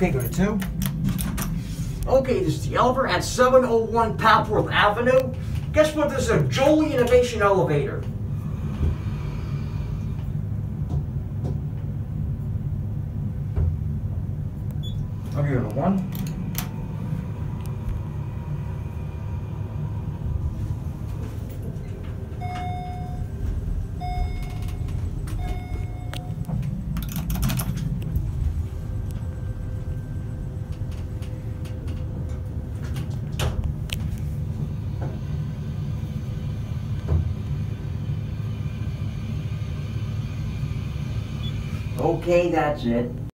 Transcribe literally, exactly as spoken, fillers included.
Okay, go to two. Okay, this is the elevator at seven oh one Papworth Avenue. Guess what? This is a Jolley Innovation elevator. Okay, go to one. Okay, that's it.